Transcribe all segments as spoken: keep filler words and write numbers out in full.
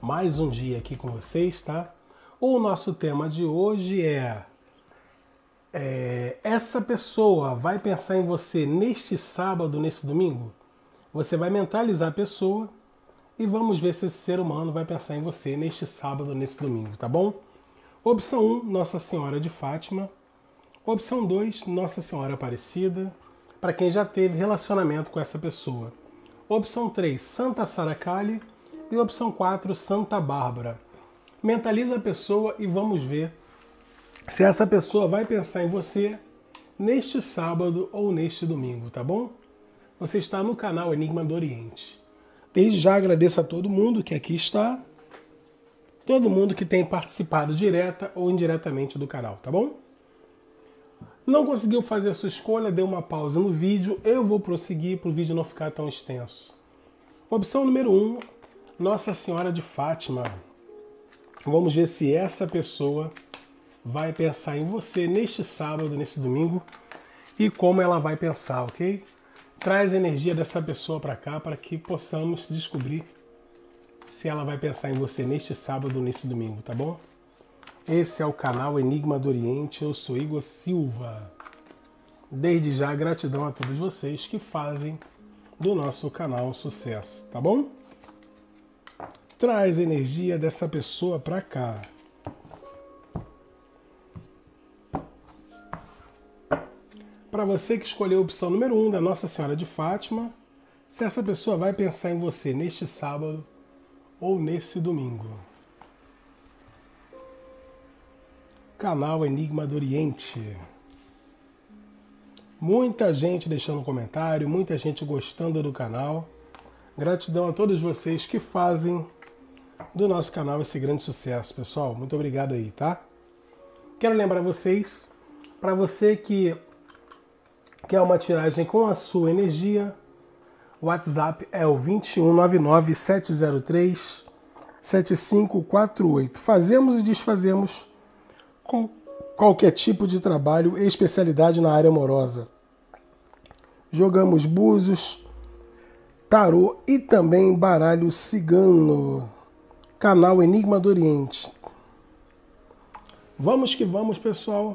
mais um dia aqui com vocês, tá? O nosso tema de hoje é, é essa pessoa vai pensar em você neste sábado, nesse domingo? Você vai mentalizar a pessoa e vamos ver se esse ser humano vai pensar em você neste sábado, nesse domingo, tá bom? Opção um, Nossa Senhora de Fátima. Opção dois, Nossa Senhora Aparecida, para quem já teve relacionamento com essa pessoa. Opção três, Santa Saracali. E opção quatro, Santa Bárbara. Mentaliza a pessoa e vamos ver se essa pessoa vai pensar em você neste sábado ou neste domingo, tá bom? Você está no canal Enigma do Oriente. Desde já agradeço a todo mundo que aqui está, todo mundo que tem participado direta ou indiretamente do canal, tá bom? Não conseguiu fazer a sua escolha, deu uma pausa no vídeo, eu vou prosseguir para o vídeo não ficar tão extenso. Opção número um, Nossa Senhora de Fátima. Vamos ver se essa pessoa vai pensar em você neste sábado, neste domingo, e como ela vai pensar, ok? Traz a energia dessa pessoa para cá para que possamos descobrir se ela vai pensar em você neste sábado ou neste domingo, tá bom? Esse é o canal Enigma do Oriente, eu sou Igor Silva. Desde já, gratidão a todos vocês que fazem do nosso canal um sucesso, tá bom? Traz a energia dessa pessoa para cá. Para você que escolheu a opção número um da Nossa Senhora de Fátima, se essa pessoa vai pensar em você neste sábado ou nesse domingo. Canal Enigma do Oriente. Muita gente deixando comentário, muita gente gostando do canal. Gratidão a todos vocês que fazem do nosso canal esse grande sucesso, pessoal. Muito obrigado aí, tá? Quero lembrar vocês, para você que quer uma tiragem com a sua energia, o WhatsApp é o dois um nove nove, sete zero três, sete cinco quatro oito. Fazemos e desfazemos com qualquer tipo de trabalho e especialidade na área amorosa. Jogamos búzios, tarô e também baralho cigano. Canal Enigma do Oriente. Vamos que vamos, pessoal.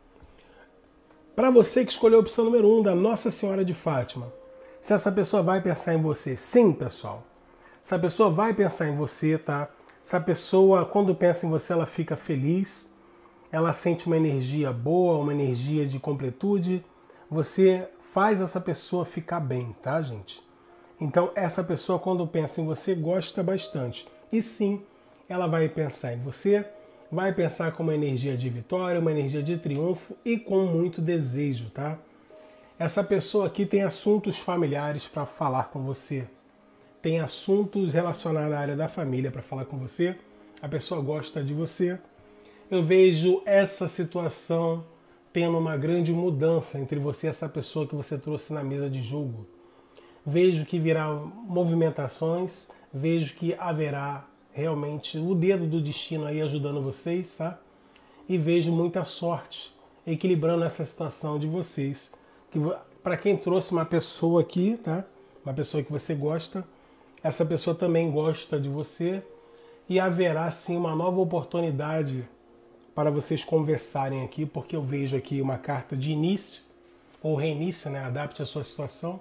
Para você que escolheu a opção número um da Nossa Senhora de Fátima, se essa pessoa vai pensar em você, sim, pessoal. Essa pessoa vai pensar em você, tá? Essa pessoa, quando pensa em você, ela fica feliz. Ela sente uma energia boa, uma energia de completude. Você faz essa pessoa ficar bem, tá, gente? Então, essa pessoa, quando pensa em você, gosta bastante. E sim, ela vai pensar em você, vai pensar com uma energia de vitória, uma energia de triunfo e com muito desejo, tá? Essa pessoa aqui tem assuntos familiares para falar com você. Tem assuntos relacionados à área da família para falar com você. A pessoa gosta de você. Eu vejo essa situação tendo uma grande mudança entre você e essa pessoa que você trouxe na mesa de jogo. Vejo que virá movimentações, vejo que haverá realmente o dedo do destino aí ajudando vocês, tá? E vejo muita sorte equilibrando essa situação de vocês. Que para quem trouxe uma pessoa aqui, tá? Uma pessoa que você gosta, essa pessoa também gosta de você e haverá sim uma nova oportunidade para vocês conversarem aqui, porque eu vejo aqui uma carta de início ou reinício, né? Adapte a sua situação,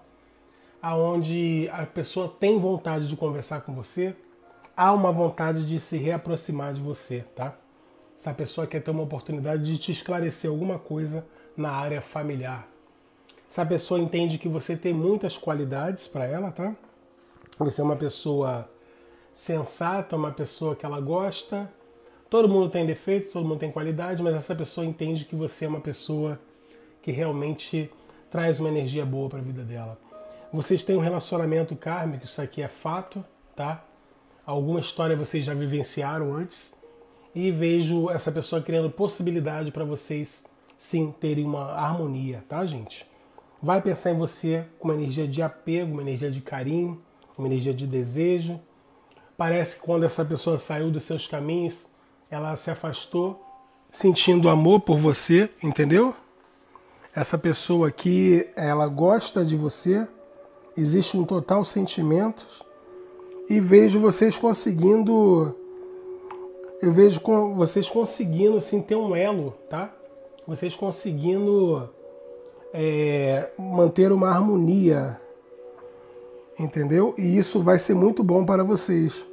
aonde a pessoa tem vontade de conversar com você, há uma vontade de se reaproximar de você, tá? Essa pessoa quer ter uma oportunidade de te esclarecer alguma coisa na área familiar. Essa pessoa entende que você tem muitas qualidades para ela, tá? Você é uma pessoa sensata, uma pessoa que ela gosta. Todo mundo tem defeito, todo mundo tem qualidade, mas essa pessoa entende que você é uma pessoa que realmente traz uma energia boa para a vida dela. Vocês têm um relacionamento kármico, isso aqui é fato, tá? Alguma história vocês já vivenciaram antes. E vejo essa pessoa criando possibilidade para vocês, sim, terem uma harmonia, tá, gente? Vai pensar em você com uma energia de apego, uma energia de carinho, uma energia de desejo. Parece que quando essa pessoa saiu dos seus caminhos, ela se afastou, sentindo amor por você, entendeu? Essa pessoa aqui, ela gosta de você. Existe um total sentimento, e vejo vocês conseguindo, eu vejo vocês conseguindo assim ter um elo, tá? Vocês conseguindo é, manter uma harmonia, entendeu? E isso vai ser muito bom para vocês.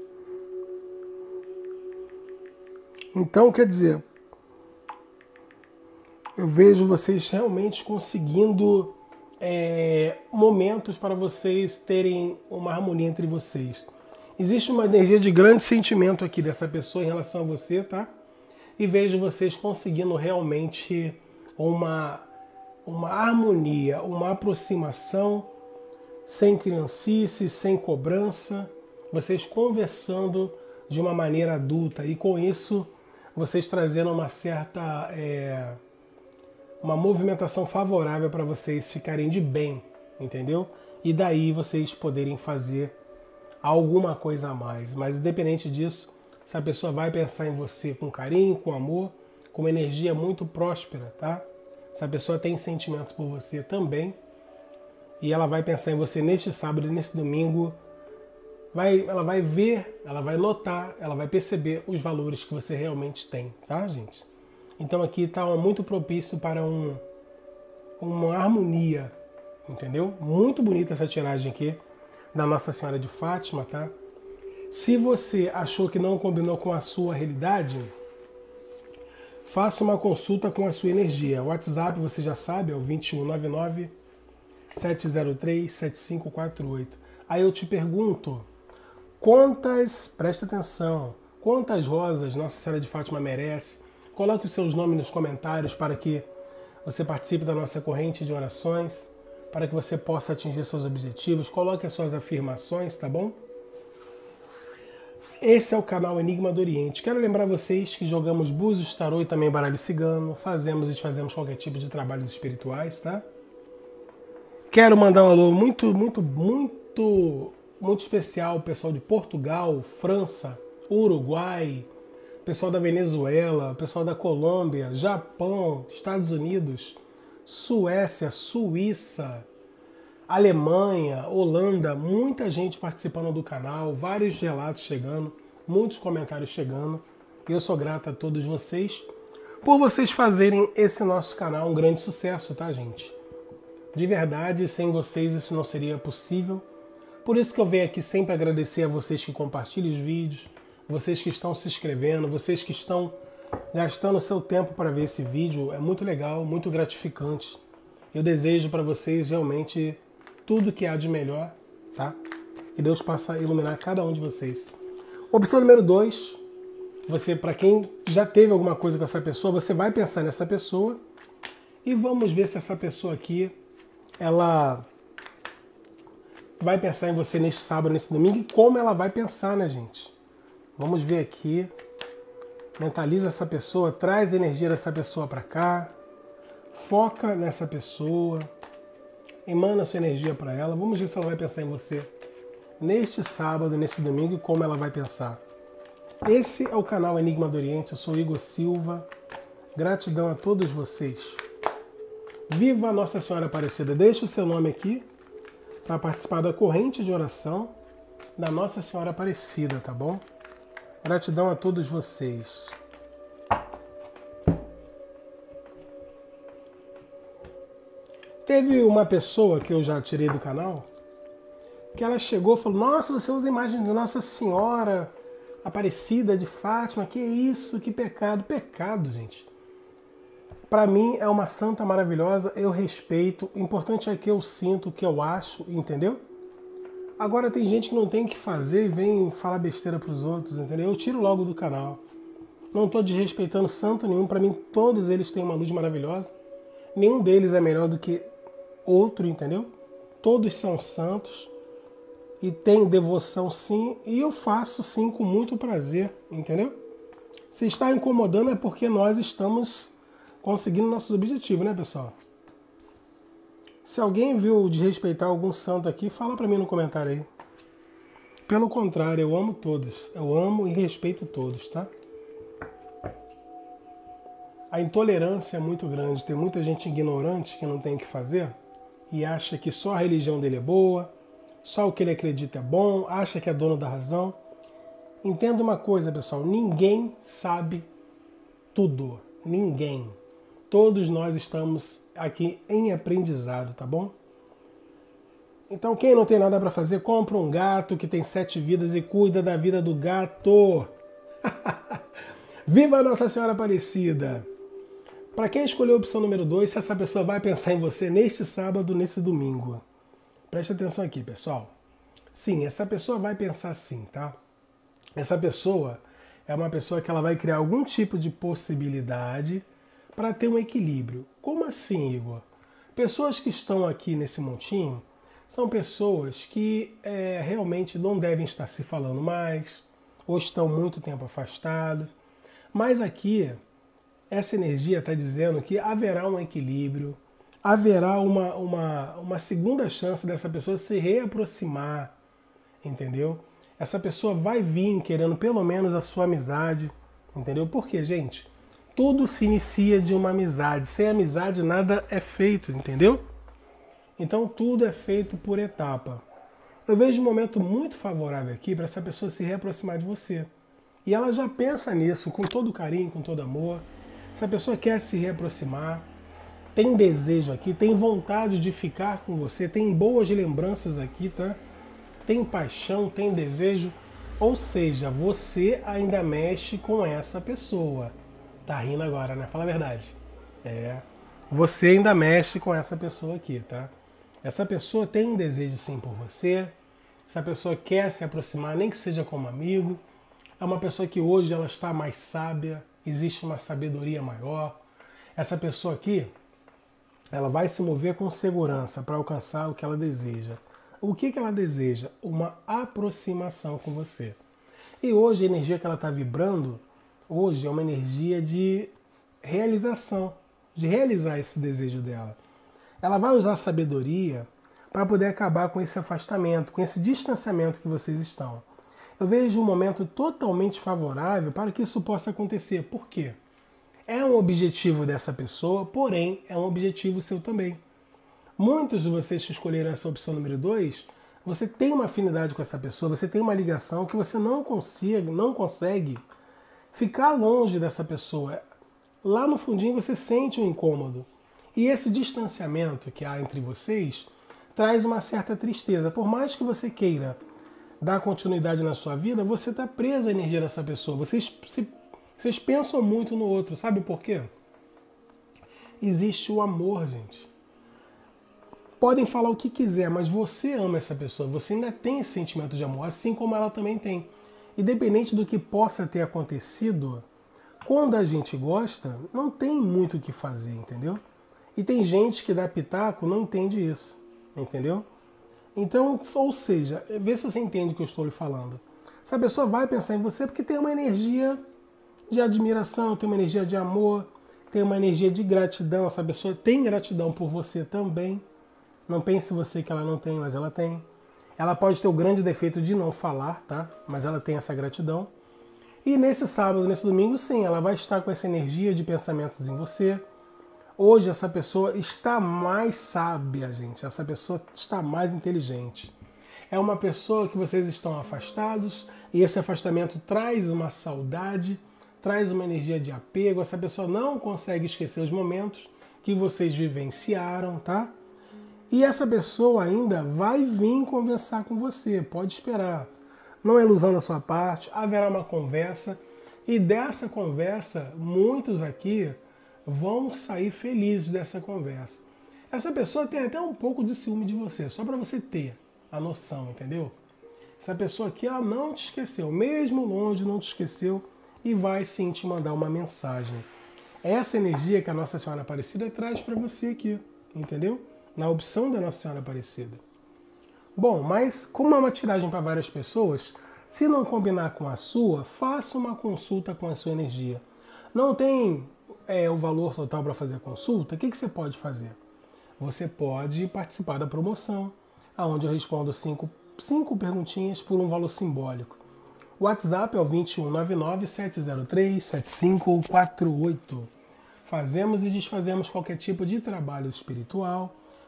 Então, quer dizer, eu vejo vocês realmente conseguindo é, momentos para vocês terem uma harmonia entre vocês. Existe uma energia de grande sentimento aqui dessa pessoa em relação a você, tá? E vejo vocês conseguindo realmente uma, uma harmonia, uma aproximação sem criancice, sem cobrança, vocês conversando de uma maneira adulta e com isso vocês trazendo uma certa é, uma movimentação favorável para vocês ficarem de bem, entendeu? E daí vocês poderem fazer alguma coisa a mais. Mas independente disso, essa pessoa vai pensar em você com carinho, com amor, com uma energia muito próspera, tá? Essa pessoa tem sentimentos por você também. E ela vai pensar em você neste sábado e nesse domingo. Vai, ela vai ver, ela vai notar, ela vai perceber os valores que você realmente tem, tá, gente? Então aqui está muito propício para um, uma harmonia, entendeu? Muito bonita essa tiragem aqui da Nossa Senhora de Fátima, tá? Se você achou que não combinou com a sua realidade, faça uma consulta com a sua energia. O WhatsApp você já sabe, é o vinte e um, noventa e nove, sete zero três, sete cinco quatro oito. Aí eu te pergunto, quantas, presta atenção, quantas rosas Nossa Senhora de Fátima merece? Coloque os seus nomes nos comentários para que você participe da nossa corrente de orações, para que você possa atingir seus objetivos. Coloque as suas afirmações, tá bom? Esse é o canal Enigma do Oriente. Quero lembrar vocês que jogamos búzios, tarô e também baralho cigano. Fazemos e desfazemos qualquer tipo de trabalhos espirituais, tá? Quero mandar um alô muito, muito, muito, muito especial ao pessoal de Portugal, França, Uruguai, pessoal da Venezuela, pessoal da Colômbia, Japão, Estados Unidos, Suécia, Suíça, Alemanha, Holanda, muita gente participando do canal, vários relatos chegando, muitos comentários chegando. E eu sou grato a todos vocês por vocês fazerem esse nosso canal um grande sucesso, tá, gente? De verdade, sem vocês isso não seria possível. Por isso que eu venho aqui sempre agradecer a vocês que compartilham os vídeos, vocês que estão se inscrevendo, vocês que estão gastando seu tempo para ver esse vídeo. É muito legal, muito gratificante. Eu desejo para vocês realmente tudo que há de melhor, tá? Que Deus possa iluminar cada um de vocês. Opção número dois, você, para quem já teve alguma coisa com essa pessoa, você vai pensar nessa pessoa e vamos ver se essa pessoa aqui, ela vai pensar em você neste sábado, nesse domingo, e como ela vai pensar, né, gente? Vamos ver aqui. Mentaliza essa pessoa, traz a energia dessa pessoa para cá, foca nessa pessoa, emana sua energia para ela. Vamos ver se ela vai pensar em você neste sábado, nesse domingo, e como ela vai pensar. Esse é o canal Enigma do Oriente, eu sou Igor Silva. Gratidão a todos vocês. Viva Nossa Senhora Aparecida. Deixe o seu nome aqui para participar da corrente de oração da Nossa Senhora Aparecida, tá bom? Gratidão a todos vocês. Teve uma pessoa que eu já tirei do canal, que ela chegou e falou, nossa, você usa a imagem de Nossa Senhora Aparecida de Fátima, que isso, que pecado. Pecado, gente. Para mim é uma santa maravilhosa, eu respeito. O importante é que eu sinto, o que eu acho, entendeu? Agora tem gente que não tem o que fazer e vem falar besteira pros outros, entendeu? Eu tiro logo do canal. Não estou desrespeitando santo nenhum. Para mim todos eles têm uma luz maravilhosa. Nenhum deles é melhor do que outro, entendeu? Todos são santos e tenho devoção sim, e eu faço sim com muito prazer, entendeu? Se está incomodando é porque nós estamos conseguindo nossos objetivos, né, pessoal? Se alguém viu desrespeitar algum santo aqui, fala pra mim no comentário aí. Pelo contrário, eu amo todos. Eu amo e respeito todos, tá? A intolerância é muito grande. Tem muita gente ignorante que não tem o que fazer e acha que só a religião dele é boa, só o que ele acredita é bom, acha que é dono da razão. Entenda uma coisa, pessoal, ninguém sabe tudo, ninguém. Todos nós estamos aqui em aprendizado, tá bom? Então quem não tem nada para fazer, compra um gato que tem sete vidas e cuida da vida do gato. Viva Nossa Senhora Aparecida! Para quem escolheu a opção número dois, se essa pessoa vai pensar em você neste sábado, nesse domingo. Preste atenção aqui, pessoal. Sim, essa pessoa vai pensar sim, tá? Essa pessoa é uma pessoa que ela vai criar algum tipo de possibilidade para ter um equilíbrio. Como assim, Igor? Pessoas que estão aqui nesse montinho são pessoas que é, realmente não devem estar se falando mais, ou estão muito tempo afastados. Mas aqui, essa energia está dizendo que haverá um equilíbrio, haverá uma, uma, uma segunda chance dessa pessoa se reaproximar, entendeu? Essa pessoa vai vir querendo pelo menos a sua amizade, entendeu? Porque, gente, tudo se inicia de uma amizade. Sem amizade nada é feito, entendeu? Então tudo é feito por etapa. Eu vejo um momento muito favorável aqui para essa pessoa se reaproximar de você. E ela já pensa nisso com todo carinho, com todo amor. Essa pessoa quer se reaproximar, tem desejo aqui, tem vontade de ficar com você, tem boas lembranças aqui, tá? Tem paixão, tem desejo. Ou seja, você ainda mexe com essa pessoa. Tá rindo agora, né? Fala a verdade. É. Você ainda mexe com essa pessoa aqui, tá? Essa pessoa tem um desejo sim por você. Essa pessoa quer se aproximar, nem que seja como amigo. É uma pessoa que hoje ela está mais sábia, existe uma sabedoria maior. Essa pessoa aqui, ela vai se mover com segurança para alcançar o que ela deseja. O que, que ela deseja? Uma aproximação com você. E hoje a energia que ela está vibrando, hoje é uma energia de realização, de realizar esse desejo dela. Ela vai usar a sabedoria para poder acabar com esse afastamento, com esse distanciamento que vocês estão. Eu vejo um momento totalmente favorável para que isso possa acontecer. Por quê? É um objetivo dessa pessoa, porém é um objetivo seu também. Muitos de vocês que escolheram essa opção número dois, você tem uma afinidade com essa pessoa, você tem uma ligação que você não consegue, não consegue ficar longe dessa pessoa. Lá no fundinho você sente um incômodo. E esse distanciamento que há entre vocês traz uma certa tristeza. Por mais que você queira dar continuidade na sua vida, você está preso à energia dessa pessoa. Vocês, vocês pensam muito no outro. Sabe por quê? Existe o amor, gente. Podem falar o que quiser, mas você ama essa pessoa. Você ainda tem esse sentimento de amor, assim como ela também tem. Independente do que possa ter acontecido, quando a gente gosta, não tem muito o que fazer, entendeu? E tem gente que dá pitaco não entende isso, entendeu? Então, ou seja, vê se você entende o que eu estou lhe falando. Essa pessoa vai pensar em você porque tem uma energia de admiração, tem uma energia de amor, tem uma energia de gratidão. Essa pessoa tem gratidão por você também. Não pense você que ela não tem, mas ela tem. Ela pode ter o grande defeito de não falar, tá? Mas ela tem essa gratidão. E nesse sábado, nesse domingo, sim, ela vai estar com essa energia de pensamentos em você. Hoje essa pessoa está mais sábia, gente. Essa pessoa está mais inteligente. É uma pessoa que vocês estão afastados e esse afastamento traz uma saudade, traz uma energia de apego. Essa pessoa não consegue esquecer os momentos que vocês vivenciaram, tá? E essa pessoa ainda vai vir conversar com você, pode esperar. Não é ilusão da sua parte, haverá uma conversa e dessa conversa, muitos aqui vão sair felizes dessa conversa. Essa pessoa tem até um pouco de ciúme de você, só para você ter a noção, entendeu? Essa pessoa aqui, ela não te esqueceu, mesmo longe não te esqueceu e vai sim te mandar uma mensagem. Essa energia que a Nossa Senhora Aparecida traz para você aqui, entendeu? Na opção da Nossa Senhora Aparecida. Bom, mas como é uma tiragem para várias pessoas, se não combinar com a sua, faça uma consulta com a sua energia. Não tem é, o valor total para fazer a consulta? O que, que você pode fazer? Você pode participar da promoção, onde eu respondo cinco, cinco perguntinhas por um valor simbólico. O WhatsApp é o dois um nove nove, sete zero três, sete cinco quatro oito. Fazemos e desfazemos qualquer tipo de trabalho espiritual,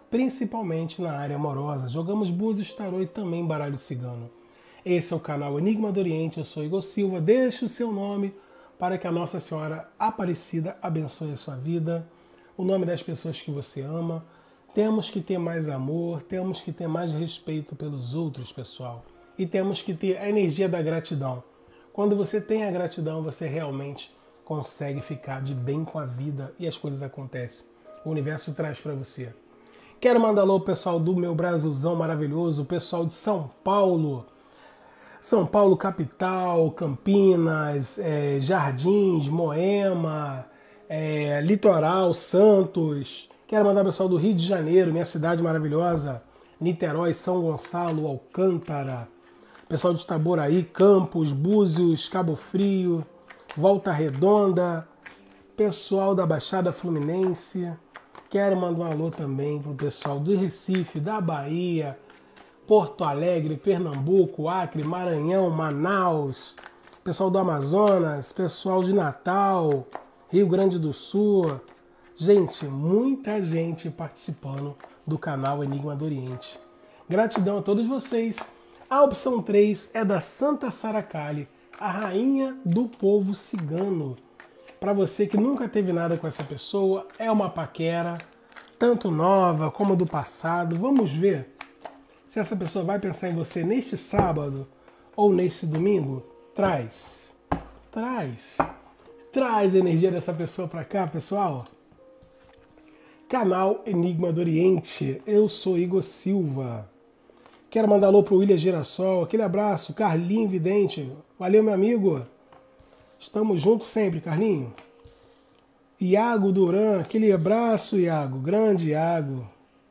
principalmente na área amorosa. Jogamos búzios, tarô e também baralho cigano. Esse é o canal Enigma do Oriente, eu sou Igor Silva. Deixe o seu nome para que a Nossa Senhora Aparecida abençoe a sua vida, o nome das pessoas que você ama. Temos que ter mais amor, temos que ter mais respeito pelos outros, pessoal. E temos que ter a energia da gratidão. Quando você tem a gratidão, você realmente consegue ficar de bem com a vida e as coisas acontecem. O universo traz para você. Quero mandar alô pro pessoal do meu Brasilzão maravilhoso, o pessoal de São Paulo. São Paulo capital, Campinas, é, Jardins, Moema, é, Litoral, Santos. Quero mandar o pessoal do Rio de Janeiro, minha cidade maravilhosa. Niterói, São Gonçalo, Alcântara. Pessoal de Itaboraí, Campos, Búzios, Cabo Frio, Volta Redonda. Pessoal da Baixada Fluminense. Quero mandar um alô também pro pessoal do Recife, da Bahia, Porto Alegre, Pernambuco, Acre, Maranhão, Manaus, pessoal do Amazonas, pessoal de Natal, Rio Grande do Sul. Gente, muita gente participando do canal Enigma do Oriente. Gratidão a todos vocês. A opção três é da Santa Saracali, a rainha do povo cigano. Para você que nunca teve nada com essa pessoa, é uma paquera, tanto nova como do passado. Vamos ver se essa pessoa vai pensar em você neste sábado ou neste domingo. Traz, traz, traz a energia dessa pessoa para cá, pessoal. Canal Enigma do Oriente, eu sou Igor Silva. Quero mandar alô pro William Girassol, aquele abraço, Carlinho Vidente. Valeu, meu amigo. Estamos juntos sempre, Carlinho. Iago Duran, aquele abraço, Iago. Grande Iago.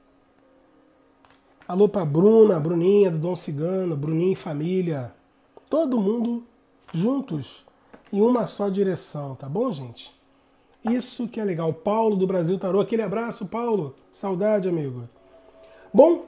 Alô pra Bruna, Bruninha do Dom Cigano, Bruninha e família. Todo mundo juntos em uma só direção, tá bom, gente? Isso que é legal. Paulo do Brasil Tarô, aquele abraço, Paulo. Saudade, amigo. Bom,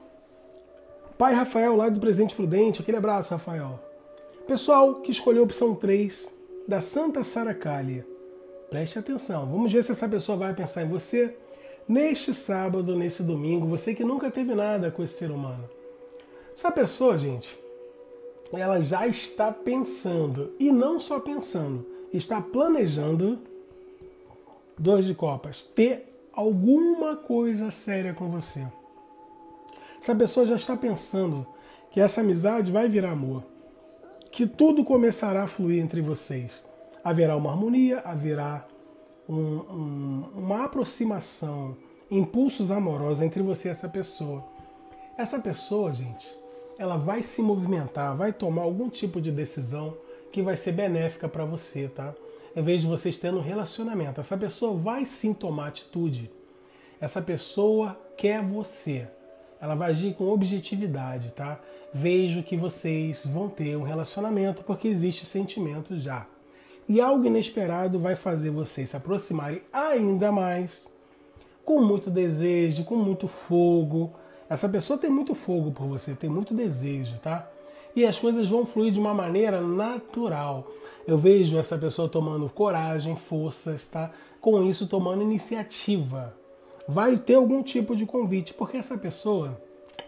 pai Rafael, lá do Presidente Prudente, aquele abraço, Rafael. Pessoal que escolheu a opção três da Santa Saracali, preste atenção. Vamos ver se essa pessoa vai pensar em você neste sábado, nesse domingo. Você que nunca teve nada com esse ser humano. Essa pessoa, gente, ela já está pensando, e não só pensando, está planejando, dois de copas, ter alguma coisa séria com você. Essa pessoa já está pensando que essa amizade vai virar amor, que tudo começará a fluir entre vocês. Haverá uma harmonia, haverá um, um, uma aproximação, impulsos amorosos entre você e essa pessoa. Essa pessoa, gente, ela vai se movimentar, vai tomar algum tipo de decisão que vai ser benéfica para você, tá? Em vez de vocês terem um relacionamento, essa pessoa vai sim tomar atitude. Essa pessoa quer você. Ela vai agir com objetividade, tá? Vejo que vocês vão ter um relacionamento porque existe sentimento já. E algo inesperado vai fazer vocês se aproximarem ainda mais, com muito desejo, com muito fogo. Essa pessoa tem muito fogo por você, tem muito desejo, tá? E as coisas vão fluir de uma maneira natural. Eu vejo essa pessoa tomando coragem, forças, tá? Com isso tomando iniciativa. Vai ter algum tipo de convite, porque essa pessoa,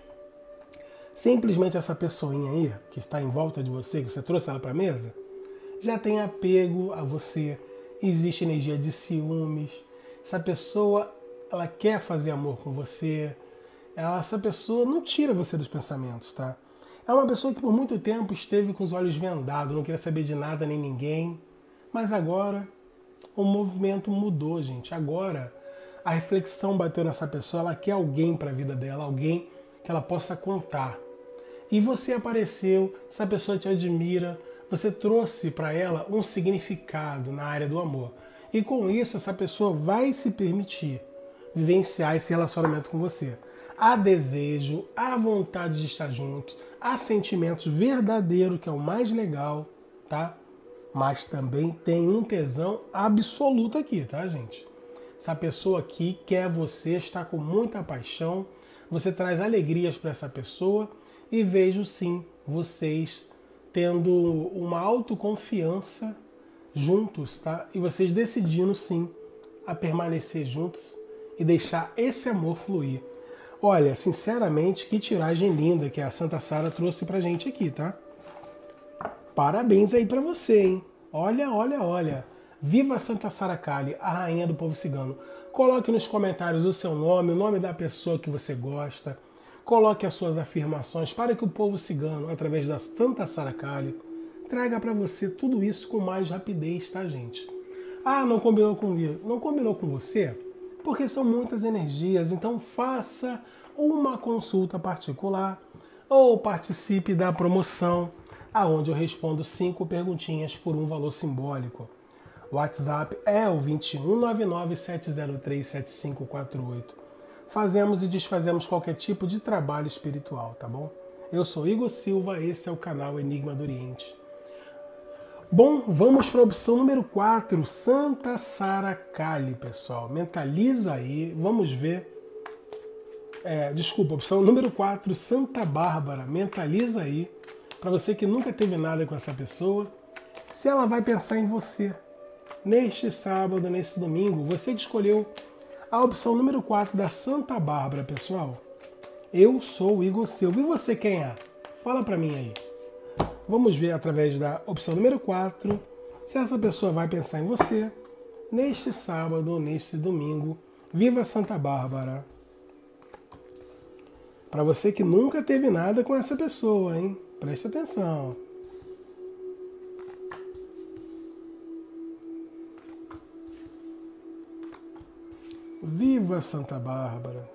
simplesmente essa pessoinha aí, que está em volta de você, que você trouxe ela para a mesa, já tem apego a você, existe energia de ciúmes. Essa pessoa, ela quer fazer amor com você, ela, essa pessoa não tira você dos pensamentos, tá? É uma pessoa que por muito tempo esteve com os olhos vendados, não queria saber de nada nem ninguém, mas agora o movimento mudou, gente. Agora a reflexão bateu nessa pessoa, ela quer alguém para a vida dela, alguém que ela possa contar. E você apareceu, essa pessoa te admira, você trouxe para ela um significado na área do amor. E com isso, essa pessoa vai se permitir vivenciar esse relacionamento com você. Há desejo, há vontade de estar juntos, há sentimentos verdadeiros, que é o mais legal, tá? Mas também tem um tesão absoluto aqui, tá, gente? Essa pessoa aqui quer você, está com muita paixão, você traz alegrias para essa pessoa e vejo sim vocês tendo uma autoconfiança juntos, tá? E vocês decidindo sim a permanecer juntos e deixar esse amor fluir. Olha, sinceramente, que tiragem linda que a Santa Sara trouxe pra gente aqui, tá? Parabéns aí pra você, hein? Olha, olha, olha. Viva a Santa Sara Kali, a rainha do povo cigano. Coloque nos comentários o seu nome, o nome da pessoa que você gosta. Coloque as suas afirmações para que o povo cigano, através da Santa Sara Kali, traga para você tudo isso com mais rapidez, tá, gente? Ah, não combinou comigo. Não combinou com você? Porque são muitas energias, então faça uma consulta particular ou participe da promoção, aonde eu respondo cinco perguntinhas por um valor simbólico. O WhatsApp é o dois um nove nove sete zero três sete cinco quatro oito. Fazemos e desfazemos qualquer tipo de trabalho espiritual, tá bom? Eu sou Igor Silva, esse é o canal Enigma do Oriente. Bom, vamos para a opção número quatro, Santa Sara Kali, pessoal. Mentaliza aí, vamos ver. É, desculpa, opção número quatro, Santa Bárbara. Mentaliza aí, para você que nunca teve nada com essa pessoa, se ela vai pensar em você. Neste sábado, nesse domingo, você que escolheu a opção número quatro da Santa Bárbara, pessoal. Eu sou o Igor Silva. E você quem é? Fala para mim aí. Vamos ver através da opção número quatro se essa pessoa vai pensar em você neste sábado ou neste domingo. Viva Santa Bárbara! Para você que nunca teve nada com essa pessoa, hein? Presta atenção. Viva Santa Bárbara!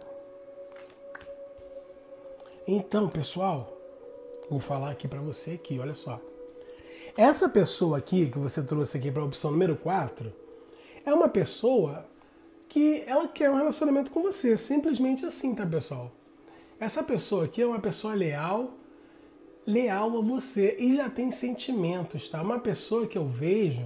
Então, pessoal, vou falar aqui para você aqui, olha só. Essa pessoa aqui que você trouxe aqui para a opção número quatro é uma pessoa que ela quer um relacionamento com você, simplesmente assim, tá, pessoal? Essa pessoa aqui é uma pessoa leal, leal a você e já tem sentimentos, tá? Uma pessoa que eu vejo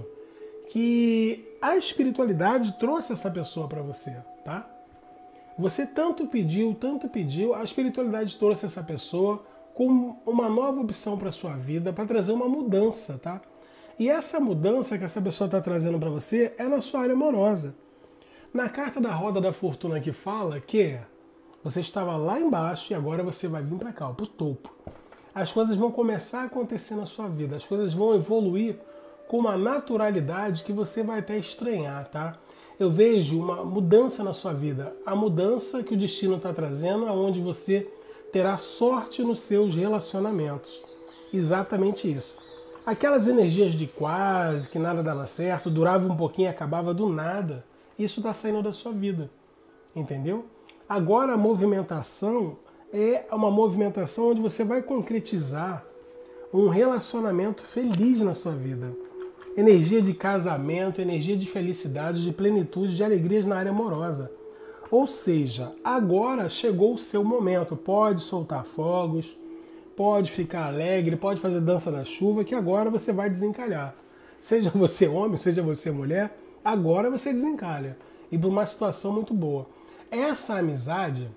que a espiritualidade trouxe essa pessoa para você, tá? Você tanto pediu, tanto pediu, a espiritualidade trouxe essa pessoa com uma nova opção para sua vida, para trazer uma mudança, tá? E essa mudança que essa pessoa está trazendo para você é na sua área amorosa. Na carta da Roda da Fortuna que fala que você estava lá embaixo e agora você vai vir para cá, para o topo. As coisas vão começar a acontecer na sua vida, as coisas vão evoluir com uma naturalidade que você vai até estranhar, tá? Eu vejo uma mudança na sua vida, a mudança que o destino está trazendo, aonde você terá sorte nos seus relacionamentos. Exatamente isso. Aquelas energias de quase, que nada dava certo, durava um pouquinho e acabava do nada, isso está saindo da sua vida. Entendeu? Agora a movimentação é uma movimentação onde você vai concretizar um relacionamento feliz na sua vida. Energia de casamento, energia de felicidade, de plenitude, de alegrias na área amorosa. Ou seja, agora chegou o seu momento. Pode soltar fogos, pode ficar alegre, pode fazer dança da chuva, que agora você vai desencalhar. Seja você homem, seja você mulher, agora você desencalha. E por uma situação muito boa. Essa amizade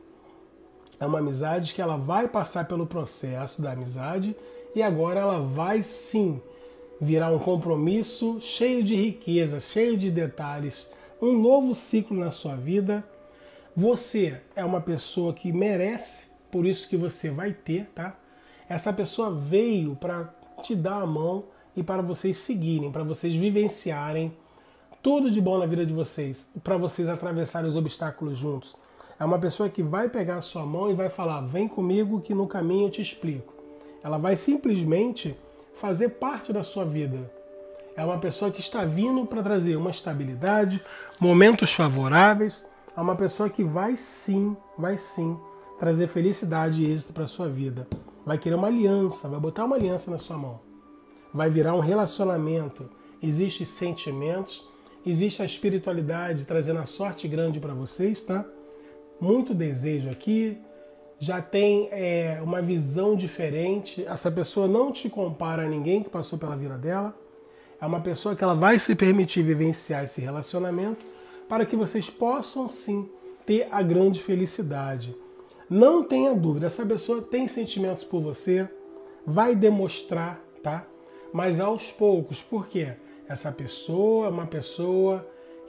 é uma amizade que ela vai passar pelo processo da amizade e agora ela vai sim virar um compromisso cheio de riqueza, cheio de detalhes, um novo ciclo na sua vida. Você é uma pessoa que merece, por isso que você vai ter, tá? Essa pessoa veio para te dar a mão e para vocês seguirem, para vocês vivenciarem tudo de bom na vida de vocês, para vocês atravessarem os obstáculos juntos. É uma pessoa que vai pegar a sua mão e vai falar, vem comigo que no caminho eu te explico. Ela vai simplesmente fazer parte da sua vida. É uma pessoa que está vindo para trazer uma estabilidade, momentos favoráveis. É uma pessoa que vai sim, vai sim trazer felicidade e êxito para a sua vida. Vai querer uma aliança, vai botar uma aliança na sua mão. Vai virar um relacionamento. Existem sentimentos, existe a espiritualidade trazendo a sorte grande para vocês, tá? Muito desejo aqui. Já tem é, uma visão diferente. Essa pessoa não te compara a ninguém que passou pela vida dela. É uma pessoa que ela vai se permitir vivenciar esse relacionamento para que vocês possam sim ter a grande felicidade. Não tenha dúvida, essa pessoa tem sentimentos por você, vai demonstrar, tá? Mas aos poucos, por quê? Essa pessoa é uma pessoa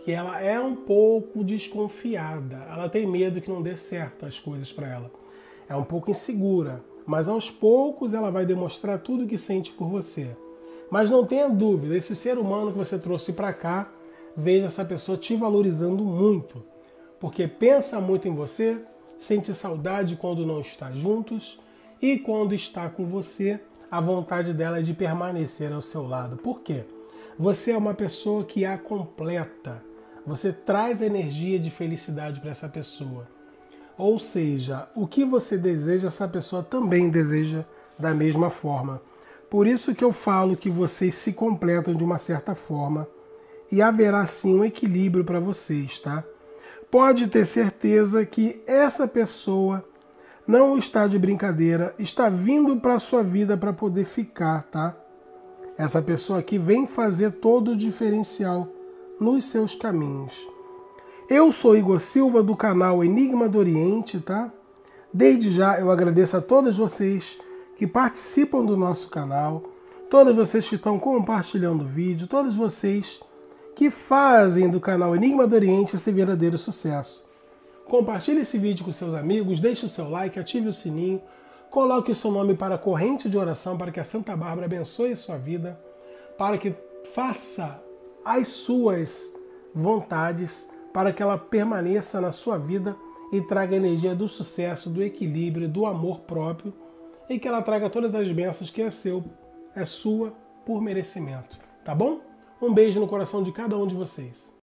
que ela é um pouco desconfiada. Ela tem medo que não dê certo as coisas para ela. É um pouco insegura, mas aos poucos ela vai demonstrar tudo o que sente por você. Mas não tenha dúvida, esse ser humano que você trouxe para cá, veja essa pessoa te valorizando muito, porque pensa muito em você, sente saudade quando não está juntos e quando está com você, a vontade dela é de permanecer ao seu lado. Por quê? Você é uma pessoa que a completa. Você traz energia de felicidade para essa pessoa. Ou seja, o que você deseja, essa pessoa também deseja da mesma forma. Por isso que eu falo que vocês se completam de uma certa forma e haverá sim um equilíbrio para vocês, tá? Pode ter certeza que essa pessoa não está de brincadeira, está vindo para a sua vida para poder ficar, tá? Essa pessoa aqui vem fazer todo o diferencial nos seus caminhos. Eu sou Igor Silva do canal Enigma do Oriente, tá? Desde já eu agradeço a todos vocês que participam do nosso canal, todos vocês que estão compartilhando o vídeo, todos vocês que fazem do canal Enigma do Oriente esse verdadeiro sucesso. Compartilhe esse vídeo com seus amigos, deixe o seu like, ative o sininho, coloque o seu nome para a corrente de oração para que a Santa Bárbara abençoe a sua vida, para que faça as suas vontades, para que ela permaneça na sua vida e traga a energia do sucesso, do equilíbrio, do amor próprio e que ela traga todas as bênçãos que é seu, é sua por merecimento. Tá bom? Um beijo no coração de cada um de vocês.